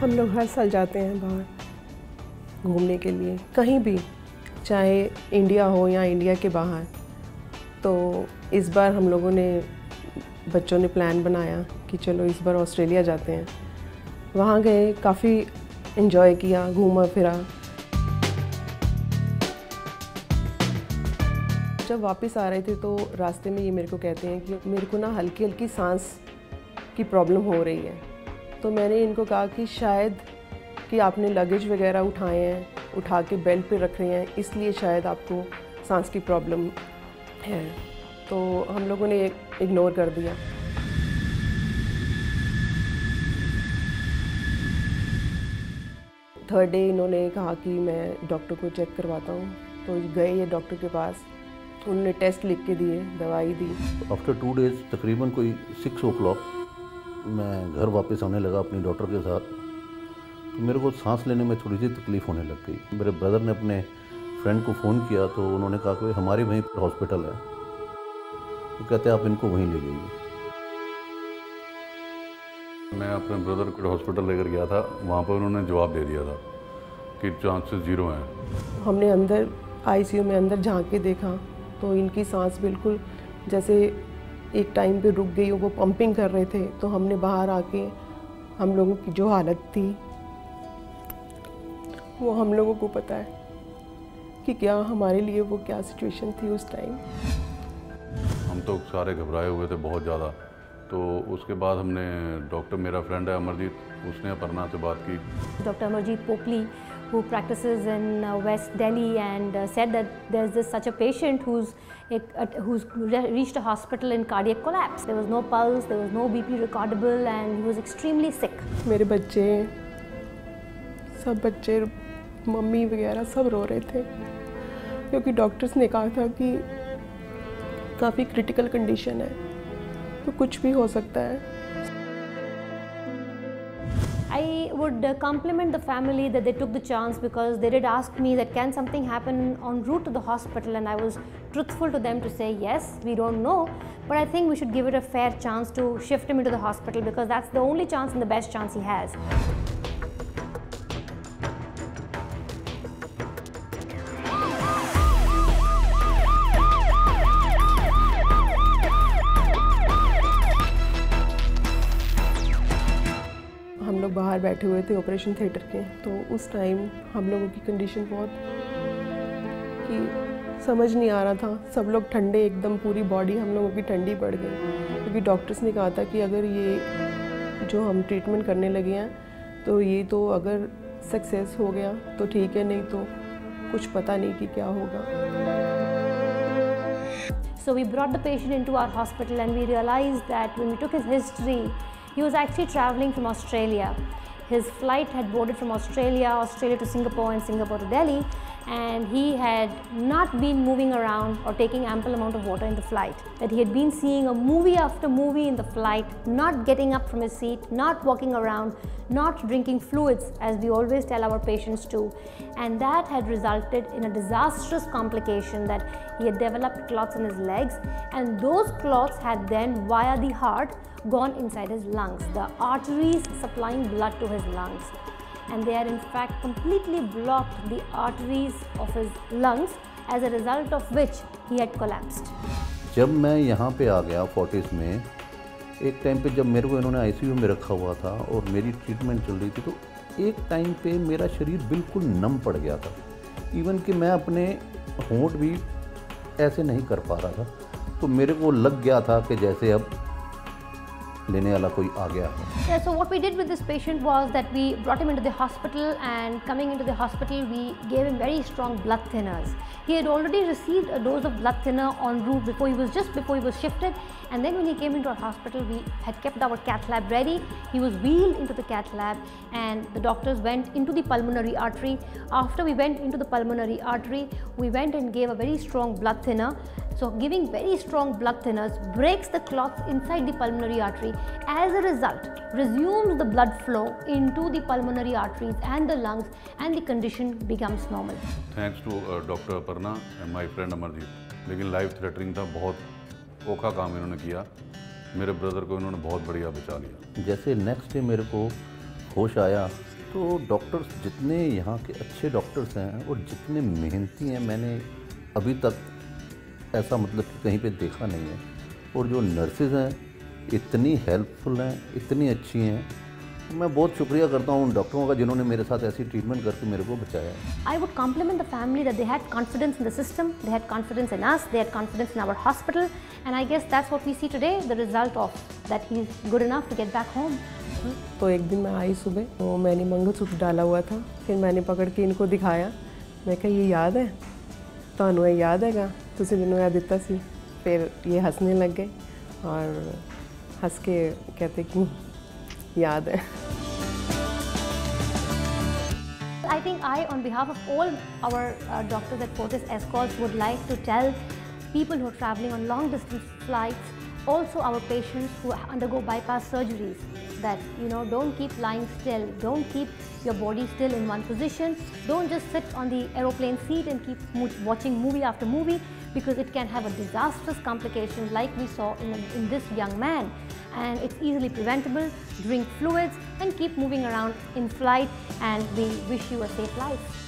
हम लोग हर साल जाते हैं बाहर घूमने के लिए, कहीं भी, चाहे इंडिया हो या इंडिया के बाहर। तो इस बार हम लोगों ने, बच्चों ने प्लान बनाया कि चलो इस बार ऑस्ट्रेलिया जाते हैं। वहाँ गए, काफ़ी एंजॉय किया, घूमा फिरा। जब वापस आ रहे थे तो रास्ते में ये मेरे को कहते हैं कि मेरे को ना हल्की हल्की सांस की प्रॉब्लम हो रही है। तो मैंने इनको कहा कि शायद कि आपने लगेज वगैरह उठाए हैं, उठा के बेल्ट पे रख रहे हैं, इसलिए शायद आपको सांस की प्रॉब्लम है। तो हम लोगों ने इग्नोर कर दिया। थर्ड डे इन्होंने कहा कि मैं डॉक्टर को चेक करवाता हूँ। तो गए ये डॉक्टर के पास, उन्होंने टेस्ट लिख के दिए, दवाई दी। आफ्टर 2 डेज़ तकरीबन कोई 6 o'clock मैं घर वापस आने लगा अपनी डॉक्टर के साथ। तो मेरे को सांस लेने में थोड़ी सी तकलीफ़ होने लग गई। मेरे ब्रदर ने अपने फ्रेंड को फ़ोन किया तो उन्होंने कहा कि हमारे वहीं पर हॉस्पिटल है, तो कहते हैं आप इनको वहीं ले जाइए। मैं अपने ब्रदर को हॉस्पिटल लेकर गया था, वहाँ पर उन्होंने जवाब दे दिया था कि चांसेस 0 हैं। हमने अंदर आईसीयू में अंदर झांक के देखा तो इनकी सांस बिल्कुल जैसे एक टाइम पे रुक गई, वो पंपिंग कर रहे थे। तो हमने बाहर आके हम लोगों की जो हालत थी वो हम लोगों को पता है कि क्या हमारे लिए वो क्या सिचुएशन थी उस टाइम। हम तो सारे घबराए हुए थे बहुत ज़्यादा। तो उसके बाद हमने डॉक्टर, मेरा फ्रेंड है अमरजीत, उसने अपर्णा से बात की। Dr. Amarjeet Popli, who practices in West Delhi, and said that there's this such a patient who's reached a hospital in cardiac collapse. There was no pulse, there was no BP recordable, and he was extremely sick. मेरे बच्चे, सब बच्चे, mummy वगैरह सब रो रहे थे क्योंकि doctors ने कहा था कि काफ़ी क्रिटिकल कंडीशन है, तो कुछ भी हो सकता है। I would compliment the family that they took the chance, because they did ask me that can something happen en route to the hospital, and I was truthful to them to say yes, we don't know, but I think we should give it a fair chance to shift him into the hospital, because that's the only chance and the best chance he has. हम लोग बाहर बैठे हुए थे operation theatre के। तो उस time हम लोगों की कंडीशन बहुत कि समझ नहीं आ रहा था। सब लोग ठंडे, एकदम पूरी बॉडी हम लोगों की ठंडी पड़ गई, क्योंकि डॉक्टर्स ने कहा था कि अगर ये जो हम ट्रीटमेंट करने लगे हैं तो ये तो अगर सक्सेस हो गया तो ठीक है, नहीं तो कुछ पता नहीं कि क्या होगा। So we brought the patient into our hospital, and we realized that when we took his history, he was actually traveling from Australia. His flight had boarded from Australia to Singapore, and Singapore to Delhi, and he had not been moving around or taking ample amount of water in the flight. That he had been seeing a movie after movie in the flight, not getting up from his seat, not walking around, not drinking fluids as we always tell our patients to, and that had resulted in a disastrous complication that he had developed clots in his legs, and those clots had then via the heart gone inside his lungs, the arteries supplying blood to his lungs, and they had in fact completely blocked the arteries of his lungs, as a result of which he had collapsed. जब मैं यहाँ पे आ गया Fortis में, एक time पे जब मेरे को इन्होंने आईसीयू में रखा हुआ था और मेरी ट्रीटमेंट चल रही थी, तो एक टाइम पे मेरा शरीर बिल्कुल नम पड़ गया था। इवन कि मैं अपने होंठ भी ऐसे नहीं कर पा रहा था। तो मेरे को लग गया था कि जैसे अब लेने वाला कोई आ गया है। Yeah, so what we did with this patient was that we brought him into the hospital, and coming into the hospital we gave him very strong blood thinners. He had already received a dose of blood thinner en route before he was shifted, and then when he came into our hospital we had kept our cath lab ready. He was wheeled into the cath lab, and the doctors went into the pulmonary artery. After we went into the pulmonary artery, we went and gave a very strong blood thinner. So giving very strong blood thinners breaks the clots inside the pulmonary artery. As a result, resumes the blood flow into the pulmonary arteries and the lungs, and the condition becomes normal. Thanks to Dr. Aparna and my friend Amarjeet. लेकिन life threatening था, बहुत औखा काम इन्होंने किया। मेरे brother को इन्होंने बहुत बढ़िया बचा लिया। जैसे नेक्स्ट डे मेरे को होश आया तो डॉक्टर्स जितने यहाँ के अच्छे डॉक्टर्स हैं और जितने मेहनती हैं, मैंने अभी तक ऐसा मतलब कि कहीं पे देखा नहीं है। और जो नर्सेज हैं इतनी हेल्पफुल हैं, इतनी अच्छी हैं। मैं बहुत शुक्रिया करता हूँ उन डॉक्टरों का जिन्होंने मेरे साथ ऐसी ट्रीटमेंट करके मेरे को बचाया। I would compliment the family that they had confidence in the system, they had confidence in us, they had confidence in our hospital, and I guess that's what we see today, the result of that he's good enough to get back home. तो एक दिन मैं आई सुबह, तो मैंने मंगलसूत्र डाला हुआ था, फिर मैंने पकड़ के इनको दिखाया। मैं कहा ये याद है ਤੁਹਾਨੂੰ ਇਹ याद हैगा, तुसीं मैनूं ਇਹ ਦਿੱਤਾ ਸੀ। फिर ये हंसने लग गए और हंस के कहते कि याद है। I think I, on behalf of all our doctors at Fortis Escorts, would like to tell people who are traveling on long distance flights, also our patients who undergo bypass surgeries, that don't keep lying still, don't keep your body still in one position, don't just sit on the aeroplane seat and keep watching movie after movie, because it can have a disastrous complication like we saw in this young man. And it's easily preventable. Drink fluids and keep moving around in flight, and we wish you a safe life.